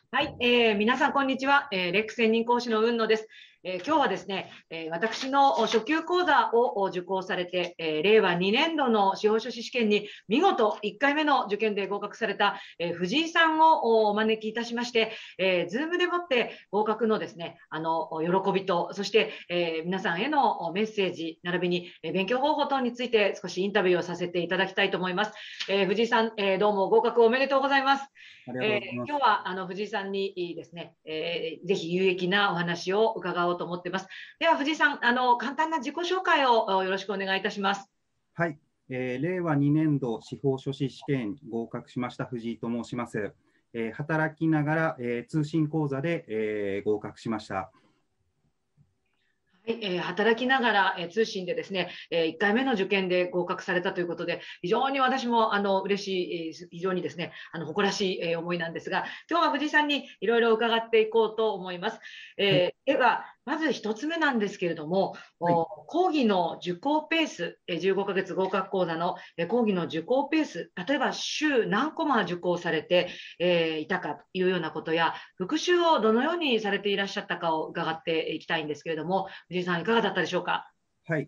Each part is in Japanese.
はい、皆さんこんにちは、レック専任講師の雲野です。今日はですね、私の初級講座を受講されて、令和2年度の司法書士試験に見事1回目の受験で合格された、藤井さんをお招きいたしまして、Zoom でもって合格のですね、喜びと、そして、皆さんへのメッセージ、並びに勉強方法等について少しインタビューをさせていただきたいと思います。藤井さん、どうも合格おめでとうございます。 ありがとうございます。 今日は藤井さんにですね、ぜひ有益なお話を伺おうと思っています。では藤井さん、簡単な自己紹介をよろしくお願いいたします。 はい、令和2年度司法書士試験合格しました藤井と申します。働きながら、通信講座で、合格しました。 はい、働きながら、通信でですね、1回目の受験で合格されたということで、非常に私も嬉しい、非常にですね、誇らしい、思いなんですが、今日は藤井さんにいろいろ伺っていこうと思います。 はい、 では、まず一つ目なんですけれども、 はい、 講義の受講ペース、15ヶ月合格講座の、講義の受講ペース、例えば週何コマ受講されて、いたかというようなことや、復習をどのようにされていらっしゃったかを伺っていきたいんですけれども、藤井さん、いかがだったでしょうか。 はい。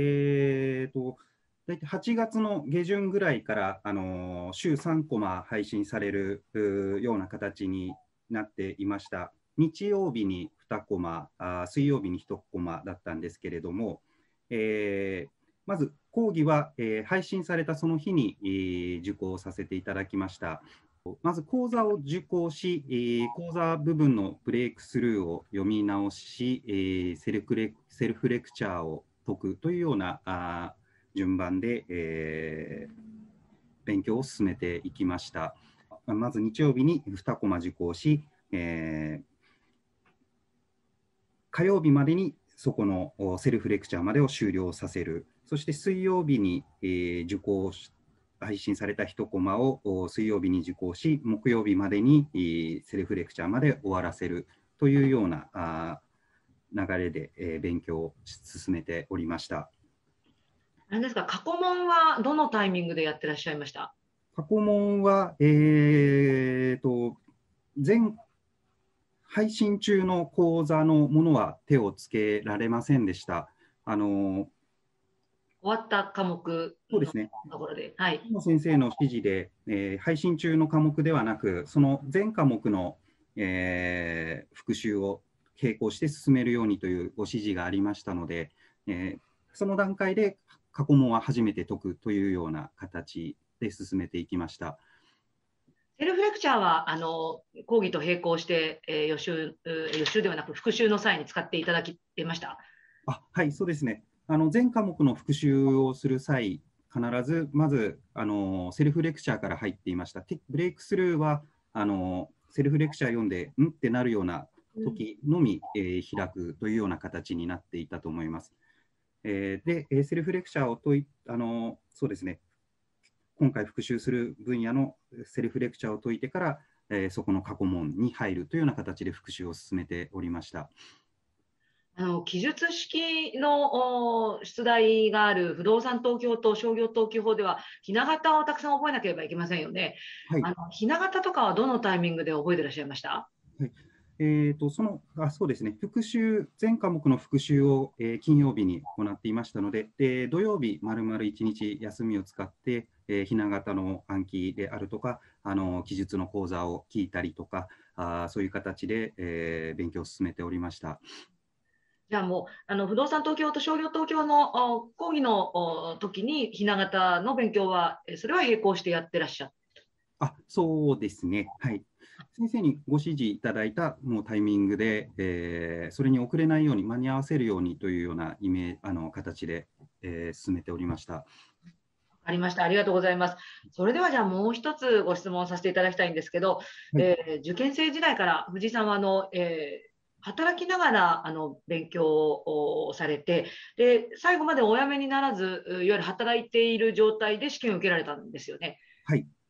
大体8月の下旬ぐらいから、週3コマ配信されるような形になっていました。日曜日に2コマ、水曜日に1コマだったんですけれども、まず講義は、配信されたその日に、受講させていただきました。まず講座を受講し、講座部分のブレイクスルーを読み直し、セルフレクチャーを解くというような順番で、勉強を進めていきました。まず日曜日に2コマ受講し、火曜日までにそこのセルフレクチャーまでを終了させる。そして水曜日に、受講し配信された1コマを水曜日に受講し、木曜日までにセルフレクチャーまで終わらせるというような流れで勉強を進めておりました。 何ですか、過去問はどのタイミングでやってらっしゃいました。 過去問は、全配信中の講座のものは手をつけられませんでした。 終わった科目のそうですね。 ところで。はい。 先生の指示で、配信中の科目ではなく、その全科目の、復習を並行して進めるようにというご指示がありましたので、その段階で過去問は初めて解くというような形で進めていきました。 セルフレクチャーは講義と並行して、予習ではなく復習の際に使っていただきました。 はい、そうですね。全科目の復習をする際、必ずまずセルフレクチャーから入っていました。ブレイクスルーはセルフレクチャー読んで、んってなるような時のみ、開くというような形になっていたと思います。で、セルフレクチャーをそうですね、今回復習する分野のセルフレクチャーを解いてから、そこの過去問に入るというような形で復習を進めておりました。 記述式の出題がある不動産登記法と商業登記法では、ひな形をたくさん覚えなければいけませんよね。 はい。 ひな形とかはどのタイミングで覚えていらっしゃいました。 はい。そうですね、全科目の復習を、金曜日に行っていましたので、土曜日、まるまる1日休みを使って、ひな形の暗記であるとか、記述の講座を聞いたりとか、そういう形で、勉強を進めておりました。 じゃあもう不動産登記法と商業登記法の講義の時にひな形の勉強はそれは並行してやってらっしゃる。 そうですね。はい。先生にご指示いただいたもうタイミングで、それに遅れないように間に合わせるようにというような形で、進めておりました。 わかりました。ありがとうございます。それではじゃあもう一つご質問させていただきたいんですけど、 はい、 受験生時代から藤井さんは働きながら勉強をされて、で最後までお辞めにならず、いわゆる働いている状態で試験を受けられたんですよね。 はい。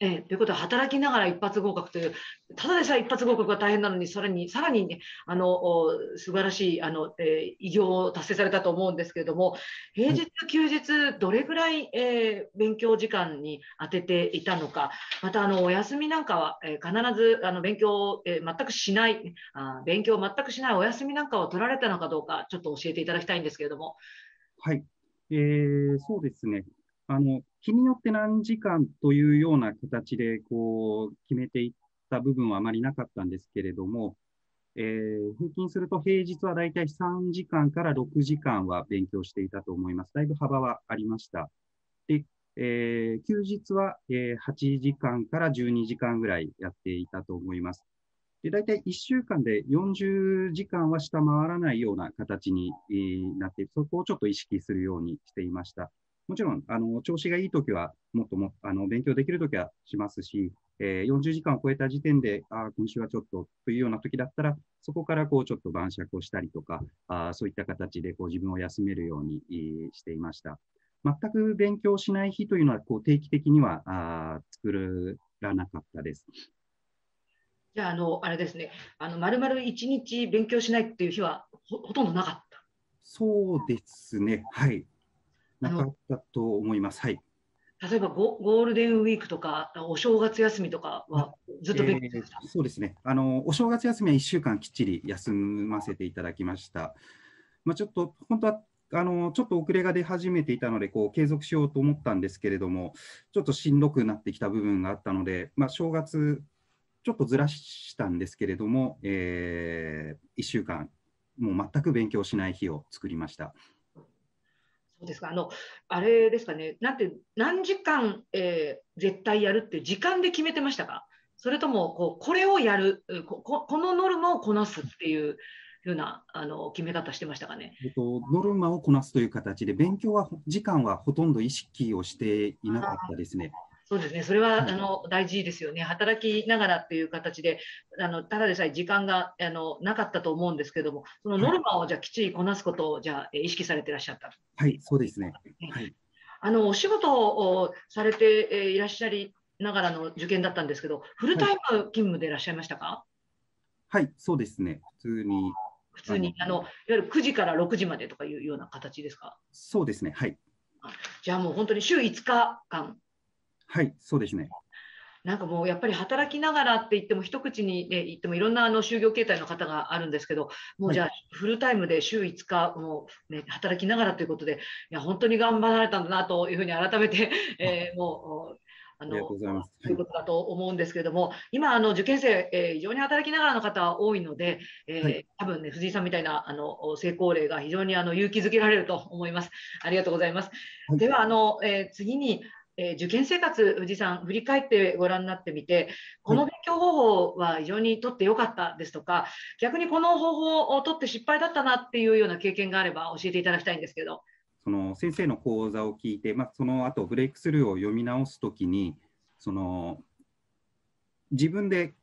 ということは、働きながら一発合格という、ただでさえ一発合格が大変なのに、さらにね、素晴らしい、偉業を達成されたと思うんですけれども、平はい。 日、休日、どれぐらい、勉強時間に当てていたのか、また、お休みなんかは、必ず、勉強を、全くしない、勉強を全くしないお休みなんかを取られたのかどうか、ちょっと教えていただきたいんですけれども。 はい。そうですね。日によって何時間というような形で決めていった部分はあまりなかったんですけれども、平均すると平日はだいたい3時間から6時間は勉強していたと思います。だいぶ幅はありました。で、休日は、8時間から12時間ぐらいやっていたと思います。で、大体1週間で40時間は下回らないような形になって、そこをちょっと意識するようにしていました。もちろん、調子がいいときは、もっとも勉強できるときはしますし、40時間を超えた時点で、今週はちょっとというようなときだったら、そこからちょっと晩酌をしたりとか、そういった形で自分を休めるようにしていました。全く勉強しない日というのは、定期的には作らなかったです。 じゃあ、あれですね、丸々一日勉強しないっていう日はほとんどなかった。 そうですね。はい。なかあの、 ったと思います。はい。 例えばゴールデンウィークとか、お正月休みとかあはずっと勉強してました。 そうですね。お正月休みは1週間きっちり休ませていただきました。ちょっと、本当は、ちょっと遅れが出始めていたので、継続しようと思ったんですけれども、ちょっとしんどくなってきた部分があったので、正月、ちょっとずらしたんですけれども、1週間、もう全く勉強しない日を作りました。 そうですか。あれですかね、何時間、絶対やるって時間で決めてましたか？それとも、これをやる、このノルマをこなすっていうふうな、決め方してましたかね。 ノルマをこなすという形で、勉強は、時間はほとんど意識をしていなかったですね。 そうですね。それは、 はい。 大事ですよね。働きながらっていう形で、ただでさえ時間が、なかったと思うんですけども、そのはい。 ノルマをじゃあきっちりこなすことを、じゃあ、意識されてらっしゃったはい、そうでね。 すね。はい。 お仕事をされていらっしゃりながらの受験だったんですけど、フルはい。 タイム勤務でいらっしゃいましたか？ はい、そうですね。普通に、 普通に、いわゆる9時から6時までとかいうような形ですか？ そうですね。はい。 じゃあもう本当に週5日間、 はい、そうですね。 なんかもうやっぱり働きながらって言っても、一口に、ね、言ってもいろんな就業形態の方があるんですけど、もうはい。 じゃあフルタイムで週5日もう、ね、働きながらということで、いや本当に頑張られたんだなというふうに改めて、 あ、 もうありがとうございます。はい。 ということだと思うんですけれども、今受験生、非常に働きながらの方は多いので、 はい。 多分ね、藤井さんみたいな成功例が非常に勇気づけられると思います。ありがとうございます。 はい。 では次に受験生活、藤井さん、振り返ってご覧になってみて、こはい。 の勉強方法は非常にとってよかったですとか、逆にこの方法をとって失敗だったなっていうような経験があれば教えていただきたいんですけど。 その先生の講座を聞いて、その後ブレイクスルーを読み直すときに、その自分で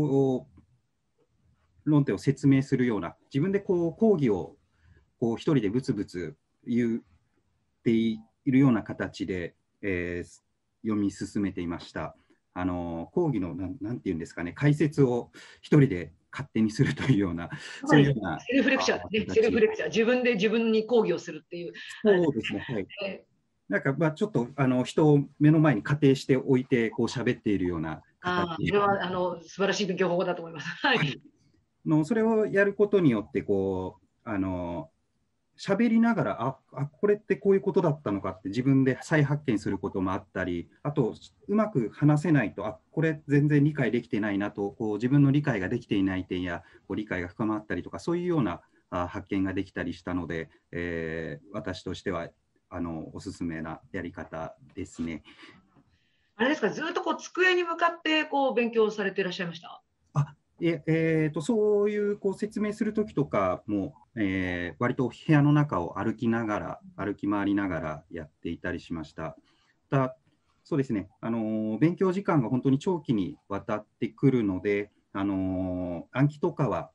論点を説明するような、自分で講義を一人でブツブツ言っているような形で、読み進めていました。講義のなんていうんですかね、解説を一人で勝手にするというような、 まさにそういうようなセルフレクチャーですね、セルフ形。 レクチャー、自分で自分に講義をするっていう、あれでそうですね、はい。 すね。 なんかちょっと人を目の前に仮定しておいて喋っているような形。 それは素晴らしい勉強法だと思います。はい。 はい。それをやることによって喋りながらこれってこういうことだったのかって自分で再発見することもあったり、あとうまく話せないとこれ全然理解できてないなと自分の理解ができていない点や理解が深まったりとか、そういうような発見ができたりしたので、私としてはおすすめなやり方ですね。 あれですか、ずっと机に向かって勉強されていらっしゃいました？ そういう説明するときとかも、割と部屋の中を歩き回りながらやっていたりしました。そうですね、勉強時間が本当に長期にわたってくるので、暗記とかは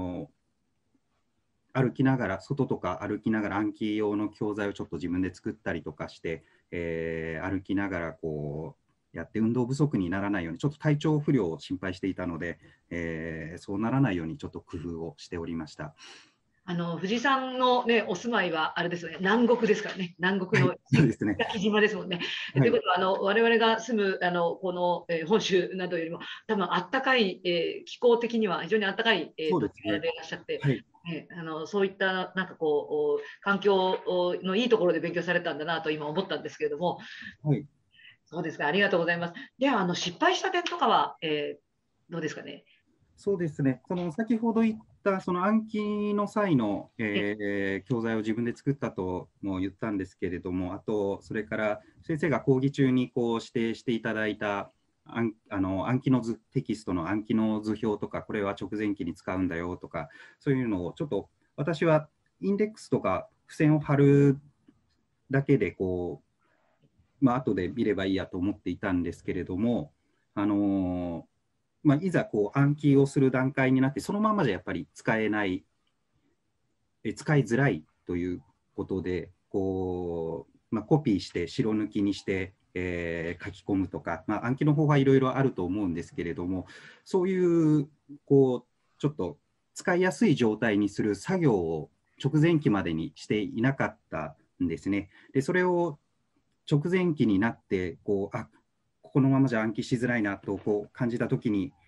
外とか歩きながら暗記用の教材をちょっと自分で作ったりとかして、歩きながらやって運動不足にならないように、ちょっと体調不良を心配していたので、そうならないようにちょっと工夫をしておりました。 藤井さんの、ね、お住まいはあれですよね、南国ですからね、南国のそうですね。 石垣島ですもんね。 はい、 ということは、我々が住むこの、本州などよりも、多分あったかい、気候的には非常にあったかい、 そうですね。 土地でいらっしゃって、 はい、 そういったなんかこう環境のいいところで勉強されたんだなと今思ったんですけれども、 はい、 そうですか、ありがとうございます。では、失敗した点とかは、どうですかね。 そうですね。その先ほど言ったその暗記の際の、教材を自分で作ったとも言ったんですけれども、あとそれから先生が講義中にこう指定していただいた暗記のテキストの暗記の図表とか、これは直前期に使うんだよとか、そういうのをちょっと私はインデックスとか付箋を貼るだけでこう、後で見ればいいやと思っていたんですけれども、いざこう暗記をする段階になって、そのままじゃやっぱり使えない、使いづらいということで、こうコピーして白抜きにして、書き込むとか、暗記の方法はいろいろあると思うんですけれども、そういうこうちょっと使いやすい状態にする作業を直前期までにしていなかったんですね。でそれを直前期になってここのままじゃ暗記しづらいなとこう感じたときに、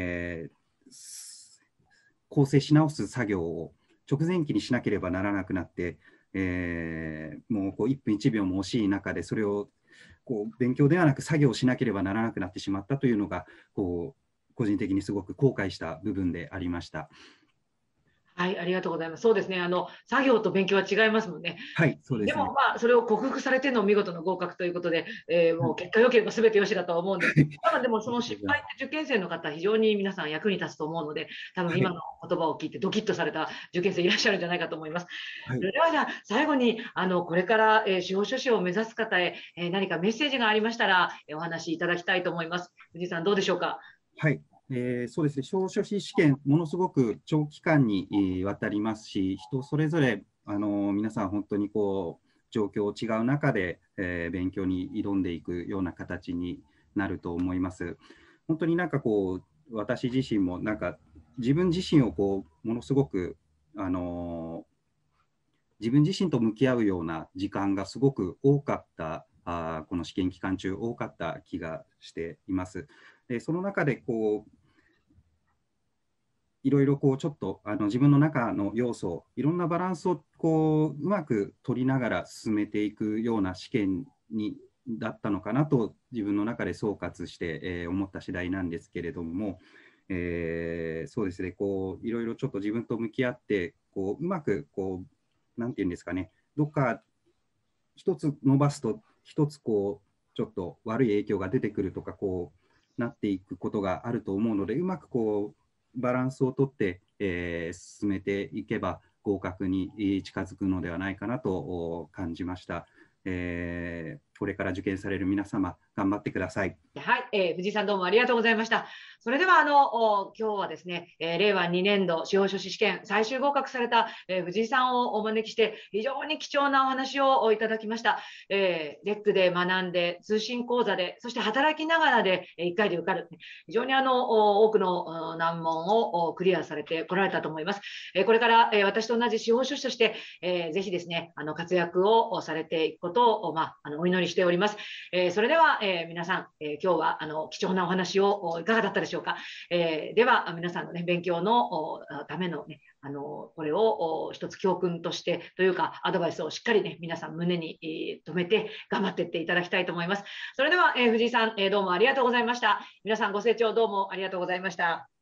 構成し直す作業を直前期にしなければならなくなって、もうこう1分1秒も惜しい中でそれをこう勉強ではなく作業しなければならなくなってしまったというのがこう個人的にすごく後悔した部分でありました。 はい、ありがとうございます。そうですね。作業と勉強は違いますもんね。 はい、そうですね。 でも、それを克服されての見事な合格ということで、もう結果良ければ全て良しだとは思うんですけど、多分でもその失敗って受験生の方、非常に皆さん役に立つと思うので、多分今の言葉を聞いてドキッとされた受験生いらっしゃるんじゃないかと思います。 はい、 それではじゃあ、最後に、これから、司法書士を目指す方へ、何かメッセージがありましたら、お話しいただきたいと思います。藤井さん、どうでしょうか。 はい。そうですね、司法書士試験、ものすごく長期間にわたりますし、人それぞれ皆さん、本当にこう状況違う中で、勉強に挑んでいくような形になると思います。本当になんかこう、私自身もなんか自分自身をこうものすごく、自分自身と向き合うような時間がすごく多かったこの試験期間中多かった気がしています。でその中でこういろいろこうちょっと自分の中の要素、いろんなバランスをこううまく取りながら進めていくような試験だったのかなと自分の中で総括して、思った次第なんですけれども、そうですね、こういろいろちょっと自分と向き合ってこううまくこうなんていうんですかね、どっか一つ伸ばすと一つこうちょっと悪い影響が出てくるとかこうなっていくことがあると思うので、うまくこうバランスをとって、進めていけば合格に近づくのではないかなと感じました。これから受験される皆様、頑張ってください。 はい、藤井さんどうもありがとうございました。それでは今日はですね、令和2年度司法書士試験最終合格された、藤井さんをお招きして非常に貴重なお話をいただきました。レックで学んで通信講座でそして働きながらで1回で受かる、非常に多くの難問をクリアされてこられたと思います。これから、私と同じ司法書士として、ぜひですね活躍をされていくことを、お祈りしております。それでは、皆さん、今日は貴重なお話をいかがだったでしょうか。では皆さんの、ね、勉強のための、ね、これを一つ教訓としてというかアドバイスをしっかり、ね、皆さん胸に留めて頑張っていっていただきたいと思います。それでは、藤井さん、どうもありがとうございました。皆さんご清聴どうもありがとうございました。